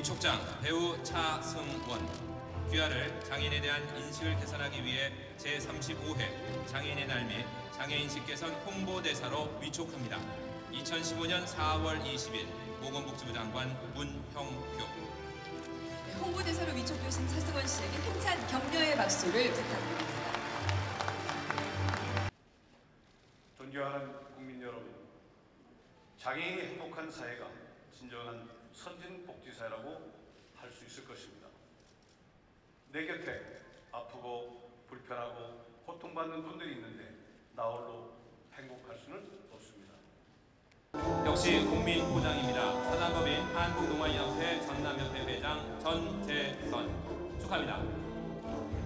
위촉장 배우 차승원. 귀하를 장애인에 대한 인식을 개선하기 위해 제35회 장애인의 날 및 장애인식 개선 홍보대사로 위촉합니다. 2015년 4월 20일 보건복지부 장관 문형표. 홍보대사로 위촉되신 차승원 씨에게 힘찬 격려의 박수를 부탁드립니다. 존경하는 국민 여러분, 장애인이 행복한 사회가 진정한 선진복지사회라고 할 수 있을 것입니다. 내 곁에 아프고 불편하고 고통받는 분들이 있는데 나 홀로 행복할 수는 없습니다. 역시 국민보장입니다. 사단법인 한국농아인협회 전남협회 회장 전재선 축하합니다.